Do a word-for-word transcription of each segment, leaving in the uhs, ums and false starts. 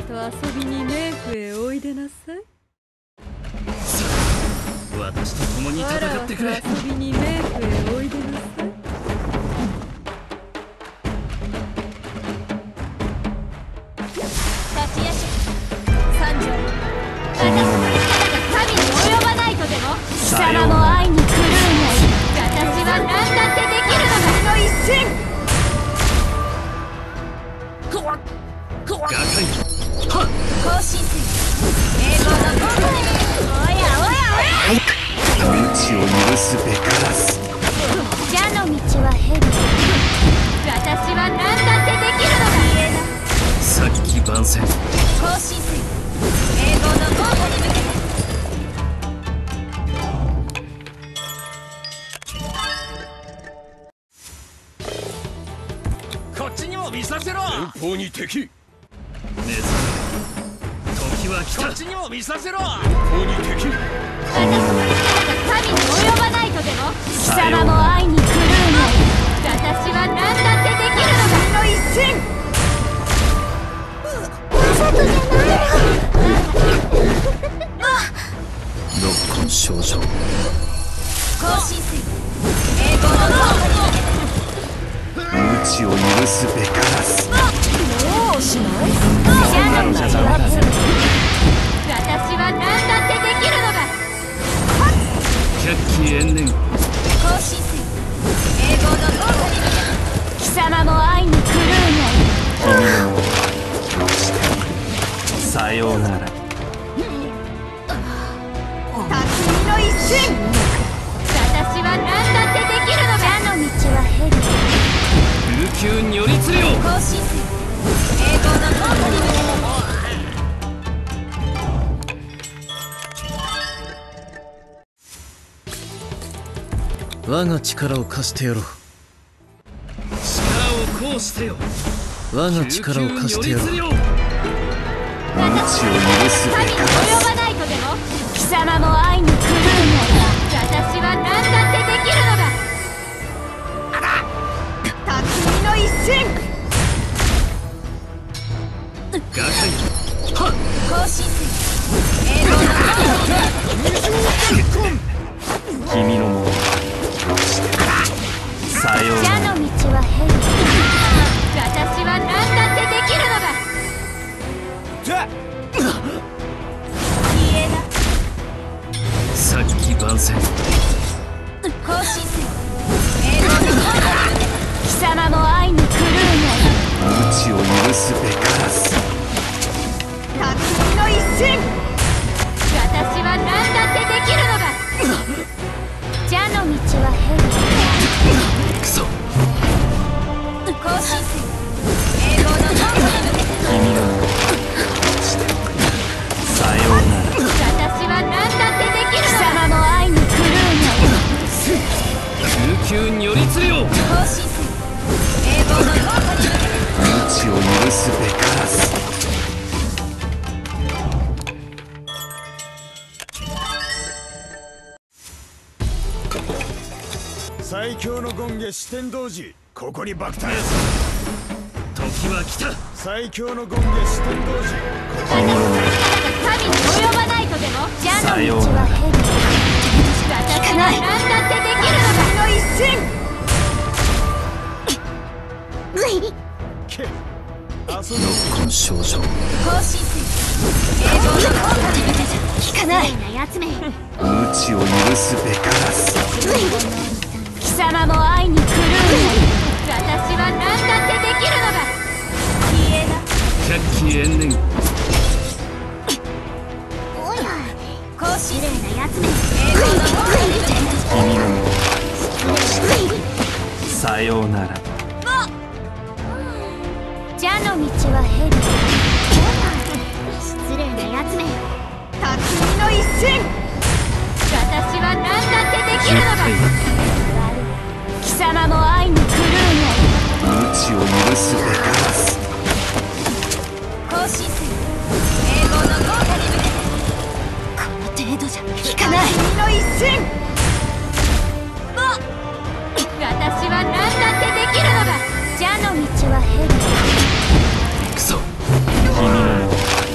と遊びに冥府へおいでなさい。 私と共に戦ってくれ。 わらわと遊びに冥府へおいでなさい。 立ちやし三条、私の神に及ばないとでも貴様も会いに来るんや。私は何だってできるのだ。の一心ガカイ更新水英語のゴール。おやおやおや、 道を許すべからず。 蛇の道は蛇。私は何だってできるのだ。言えなさっき番宣更新水英語のゴールに向けて。 こっちにも見させろ。 前方に敵。 ネズミ時は来た。こっちにも見させろ。 前方に敵。 神に及ばないとでも貴様も会いに来るんや。私は何だってできるのだ。の一心わざとじゃない六根少女更新水英語のゴールに向けて。 無知を許すべからず。 もうしない蛇の道は蛇。私は何だってできるのだ。 百鬼延年更新水英語のゴールに向けて。貴様も会いに来るんや。 君のもどうしてさようなら。 匠の一心私は何だってできるのだ。蛇の道は蛇。 琉球如律令更新水英語のゴールに向けて。 我が力を貸してやろう。力をこうしてよ。我が力を貸してやろう。 無知を許すべ神にからず。 及ばないとでも貴様も会いに来るんや。私は何だってできるのだ。あら匠の一心ガカイはっ更新水英語のゴール。 君のもどうしてさようなら。 蛇の道は蛇。私は何だってできるのだ。消えなさっき番宣更新水英語のゴールに向けて。貴様も会いに来るんや。 無知を許すべからず。 匠の一心私は何だってできるのだ。蛇の道は蛇。 クソ更新水英語のゴールに向けて。 君のもどうしてさようなら。 私は何だってできるのだ。貴様も会いに来るんや。 琉球如律令更新水英語のゴールに向けて。 無知を許すべからず。 最強の権化四天童子、ここに爆誕。 時は来た。 最強の権化四天童子、 神に及ばないとでも蛇の道は蛇。私は何だってできるのだ。の一心け遊六根少女更新水英語のゴールに向けて。聞かないなやつめ。 無知を許すべからず。 貴様も会いに来るんや。私は何だってできるのだ。消えな百鬼延年おや更新水なやつめ。英語のゴールに向けて。 君のもどうしてさようなら。 蛇の道は蛇。失礼なやつめ。匠の一心私は何だってできるのだ。貴様も会いに来るんや。 無知を許すべからず。 更新水英語のゴールに向けて。この程度じゃ効かない。匠の一心私は何だってできるのだ。蛇の道は蛇。 クソ君のも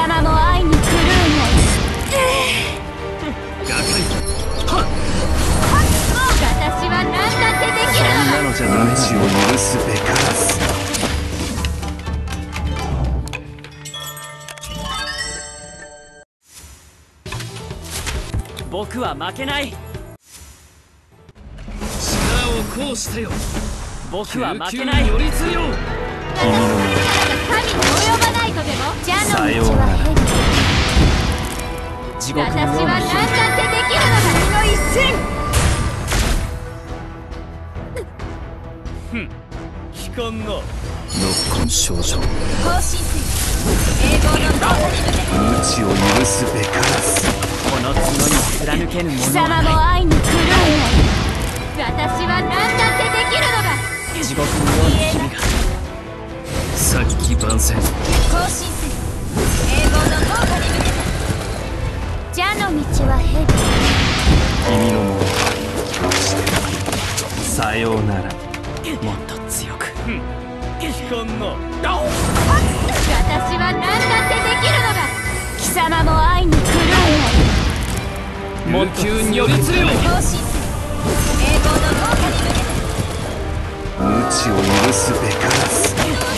様も愛に狂う瓦解私は何だってできるのだ。 なのじゃダメ死を許すべからず。 僕は負けない。 力を行使せよ。 僕は負けない。 より強う。 神に及ばないとでも。ジャの道は蛇。 地獄の私はような何だってできるのだ。の一戦。 悲観な。 ノッコン少女、 更新水。英語の脳波に向けて。 無知を許すべからず。 この角に貫けぬも貴のは様もな愛に狂うな。私は何だってできるのだ。 い。地獄のような日々がさっき番宣。 更新水。英語の脳波に向けて。ジャの道は蛇。 君のものさようなら。 もっと強く。 悲観な。 私は何だってできるのだ。貴様も愛に狂うな。 もっと強く。 より強う。 更新水。英語の脳波に向けて。 無知を許すべからず。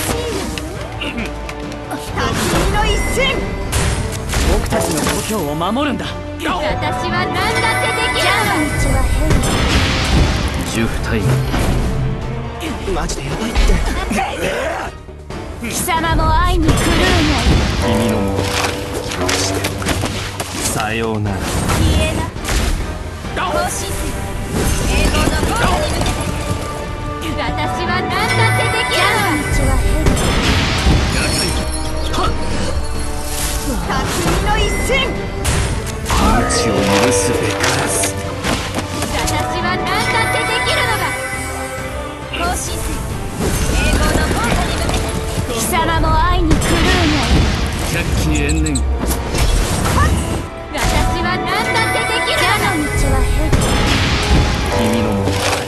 匠の一戦。 僕たちの故郷を守るんだ。 私は何だってできるのだ。道はジュフタイマジでやばいって。 貴様も愛に狂う君のものさようなら。 な。消えな。更新水。英語の脳波に向けて。私は何だってできるのだ。道は匠の一戦。 無知を許すべからず。 私は何だってできるのだ。更新水。英語の脳波に向けて。貴様も愛に狂う百鬼延年。 な。私は何だってできるのだ。道は君のも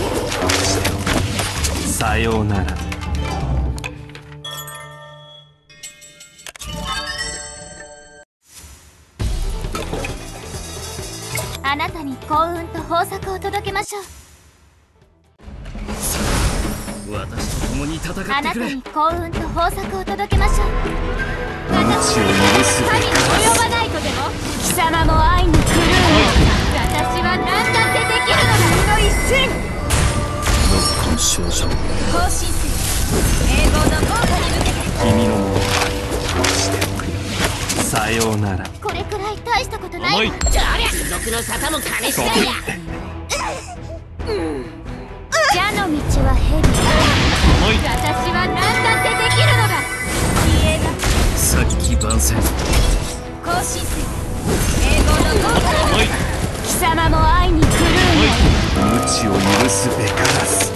のさようなら。 あなたに幸運と豊作を届けましょう。 私と共に戦ってくれ。 あなたに幸運と豊作を届けましょう。私無知を許すべ神にからず。 及ばないとでも。貴様も愛に狂うな。私は何だってできるのだ。の一戦。 ノッコン少女、 更新水。英語の脳波に向けて。 君のものさようなら。 これくらい大したことないわ。 甘い。 じゃありゃ地獄の沙汰も金次第や。ジャの道は蛇。私は何だってできるのだ。消えな。 さっき番宣。 更新水。英語の脳波に向けて。貴様も愛に狂うな。 無知を許すべからず。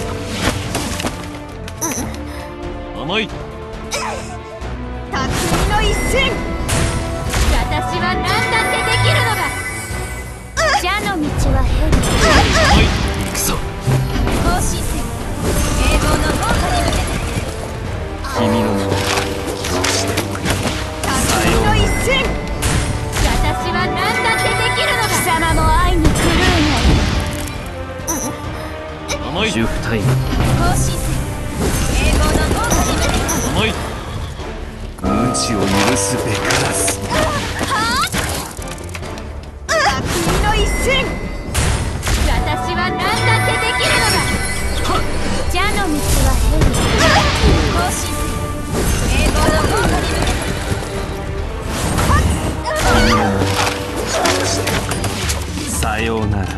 甘い。 匠の一戦。私は何だってできるのだ。ジャの道は蛇。 甘い。行くぞ。 更新水。英語の脳波に向けて。 君のもの匠の一戦。私は何だってできるのだ。貴様も愛に狂うな。 甘い。ジュフタイ更新水。英語の脳波に向けて。 甘い。 無知を許すべからず。 匠の一戦。私は何だってできるのだ。ジャの道は蛇。更新水。英語の脳波に向けて。 君のものさようなら。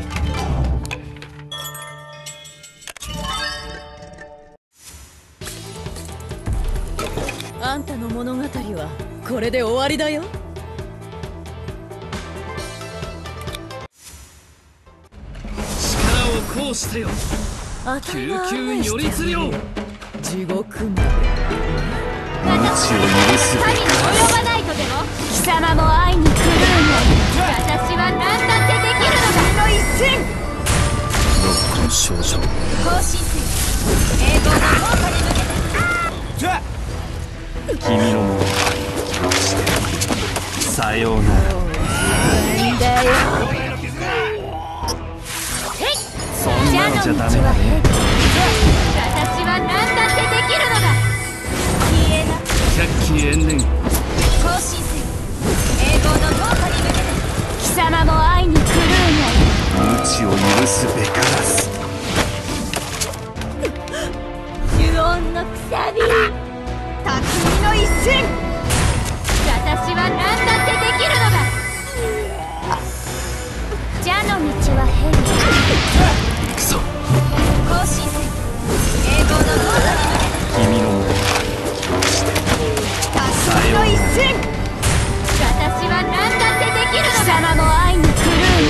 あんたの物語はこれで終わりだよ。 力を行使せよ。 救急より強う。 地獄も無知を許すべ神にからず。 及ばないとでも。貴様も愛に狂うな。私は何だってできるのだ。の一戦。 ノッコン少女、 更新水。英語の脳波に向けて。 君のものさようなら。 んだよ。 そんなのじゃダメだね。 私は何だってできるのだ。消えな百鬼延年。 更新せよ。栄光の豪華に向けて貴様も愛に狂う無知を許すべからず。 な呪音のくさび匠の一瞬。私は何だってできるのだ。蛇の道は蛇。 くそ。 更新せよ。栄光の豪華に向けて君のもの匠の一瞬。私は何だってできるのだ。貴様も愛に狂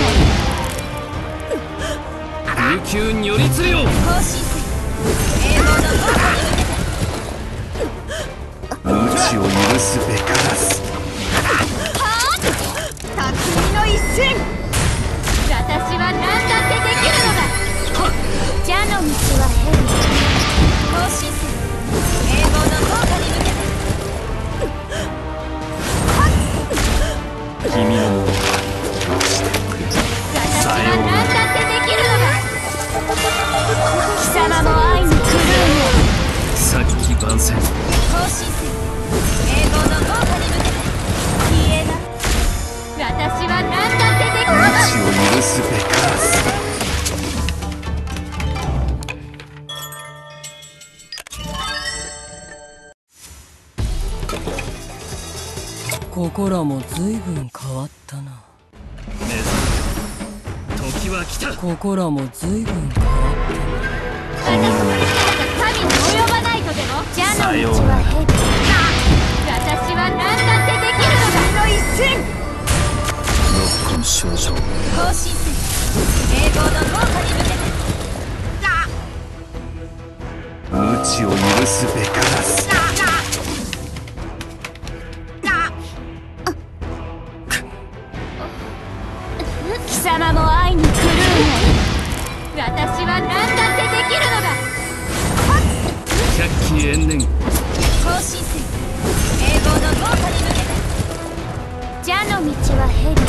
う琉球に寄り連れよ。 な。更新せよ。栄光の豪華に向けて無知を許すべからず。 匠の一瞬。私は何だってできるのだ。蛇の道は蛇。更新せよ。栄光の豪華に向けて君のもの私は何だってできるのだ。貴様も愛に狂うさっき万戦。 な。更新せよ。栄光の豪華に向けて消えな私は何だってできるのだ。 無知を許すべからず。 ここらも随分変わったな。 目覚め時は来た。 ここらも随分変わったな。 神に及ばないとでも蛇の道は蛇。私は何だってできるのだ。の一瞬。 六根少女。 更新せよ。栄光の豪華に向けて無知を許すべからず。 貴様も愛に狂うな。私は何だってできるのだ。 百鬼延年。 更新せよ。栄光の豪華に向けて蛇の道は蛇。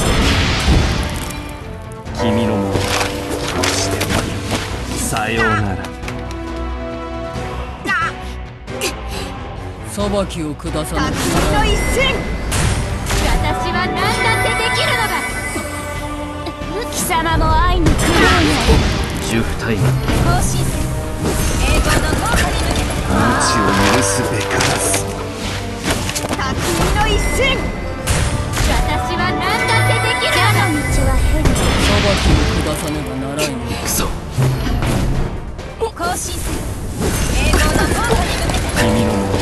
君のものさようなら。 裁きを下さな匠の一瞬。私は何だってできるのだ。貴様も愛に狂う十二人。 な。更新せよ。栄光の豪華に向けて無知を許すべからず。 匠の一瞬。私は何だってできるのだ。蛇の道は蛇。 裁きを下さねばならんよ。 くそ。 更新せよ。栄光の豪華に向けて君のもの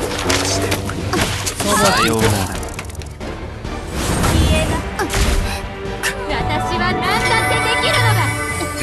さようなら。 消えな私は何だってできるのだ。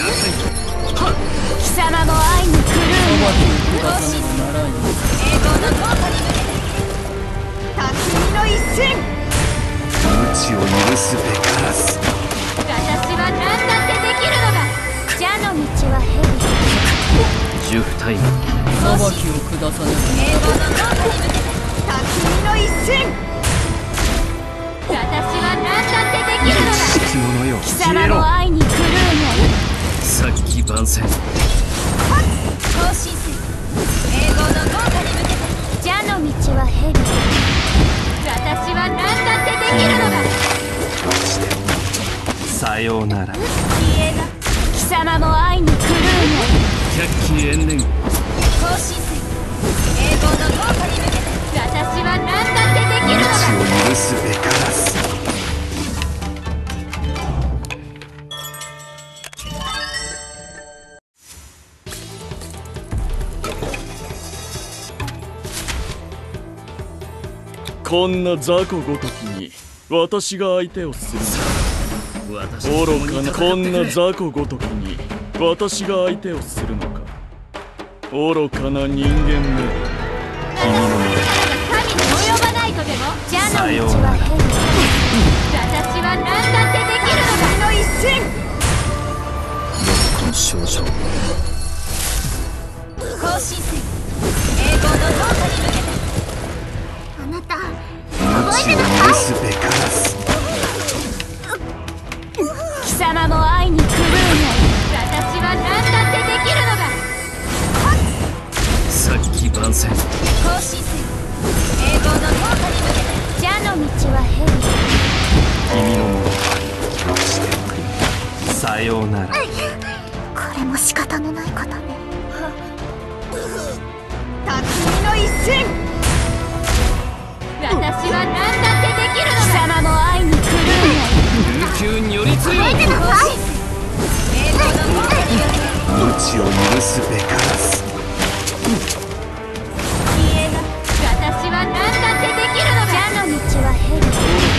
貴様も愛に狂裁うな。 きを下さねばならんよ。 栄光の豪華に向けて匠の一瞬。 無知を許すべからず。 私は何だってできるのだ。蛇の道は蛇。 十二人。 裁きを下さね栄光の豪華に向けて匠の一瞬。私は何だってできるのだ。 生き物よ貴消えろ。 様も愛に狂うさっき万戦。 な。更新せよ。栄光の豪華に向けて蛇の道は蛇。私は何だってできるのだ。 さようなら。 消えな貴様も愛に狂う百鬼延年。 な。更新せよ。栄光の豪華に向けて私は何だってできるのだ。 無知を許すべからず。 こんな雑魚ごときに私が相手をする私の愚かな。こんなざ。 雑魚ごときに私が相手をするのか。愚かな人間め。 君のもの神に及ばないとでも蛇さようの道はなら。 蛇。私は何だってできるのだ。の一瞬。 六根少女。 更新せよ。栄光の豪華に向けてあなた無ちを許すべからず。貴様も愛に狂うな。私は何だってできるのだ。 さっき番宣行進せよ。栄光の効果に向けて。蛇の道は蛇。 君のものとしておく。さようなら。 これも仕方のないことね。辰巳の一戦。私は何だってできるのだ。貴様も愛に狂うな。 琉球如律令。 覚えてなさい。栄光の効果に向けて。 無知を許すべからず。 家が私は何だってできるのだ。蛇の道は蛇。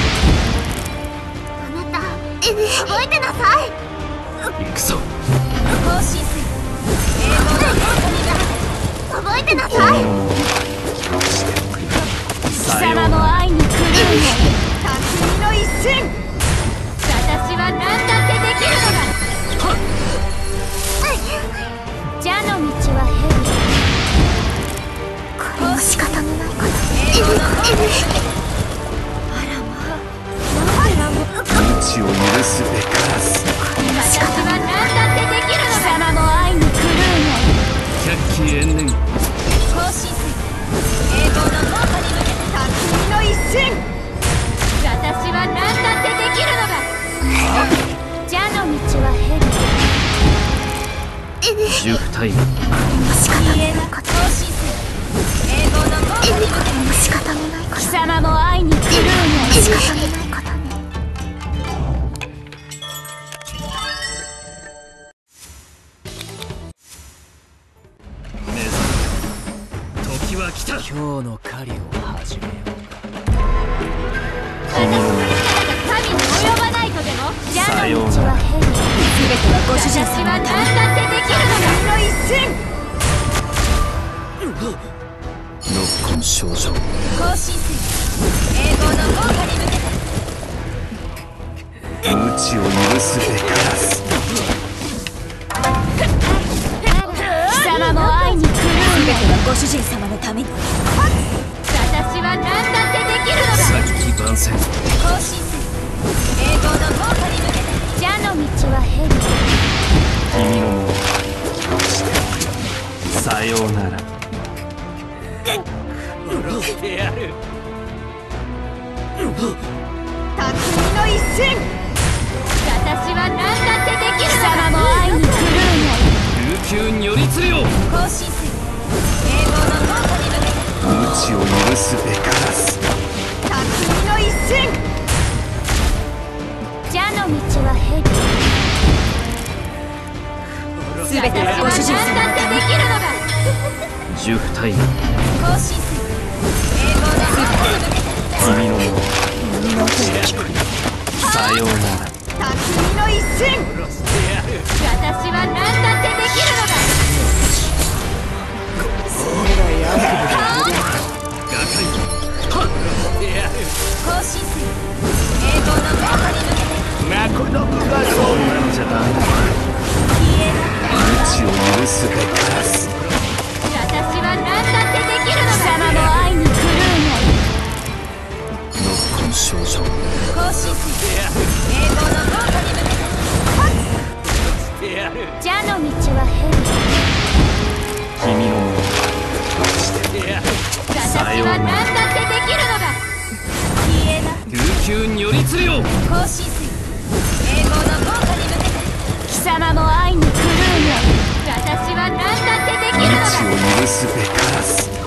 あなた覚えてなさい。 行くぞ。 行進せよ。栄光の効果に向けて。覚えてなさい。 君のものとしておく。 貴さよう様もなら。 愛に狂うな。辰巳の一戦。私は何だってできるのだ。蛇の道は蛇。これも仕方のないこと。栄光の効果に向けて。あらまあ。 無知を許すべからず。 私は何だってできるのだ。貴様も愛に狂う百鬼延年。 な。行進せよ。栄光の効果に向けて。辰巳の一戦。私は何だってできるのだ。蛇の道は蛇。 主婦タイム。 仕方のないこと。行進せよ。栄光の効果に向けて。仕方のないこと。貴様も愛に狂うな。仕方のないことね。 姉さん時は来た。 今日の狩りを始めよう。 君のもの神に及ばないとでも。 さようなら。 全てはご主人様のため。私は何だってできるのだ。の一戦。 ノッコン少女。 行進せよ。栄光の効果に向けて。 無知を許すべからず。 貴様も愛に狂うな。全てはご主人様のために。私は何だってできるのだ。 さっき番宣行進せよ。栄光の効果に向けて。蛇の道は蛇。 君のものとしておく。さようなら。 殺してやる。 辰巳の一戦。私は何だってできるのだ。貴様も愛に狂う琉球如律令。 な。行進せよ。栄光の効果に向けて。 無知を許すべからず。 辰巳の一戦。蛇の道は蛇。すべてはご主人様のため。できるのだ。 主婦タイム。 行進せよ。栄光の効果に向けて。 君のものさようなら。 辰巳の一戦。 殺してやる。 私は何だってできるのだ。 ガカイ殺してやる。 行進せよ。栄光の効果に向けて。 なことがそんなのじゃダメだ。無知を許すべからず。 私は何だってできるのだ。貴様も愛に狂うノッコン少女。 な。行進せよ。栄光の効果に向けて。 してやる。 蛇の道は蛇。 君のものとしてやる。 私は何だってできるのだ。家が琉球如律令。 行進せよ。栄光の効果に向けて。貴様も愛に狂うな。私は何だってできるのだ。 無知を許すべからず。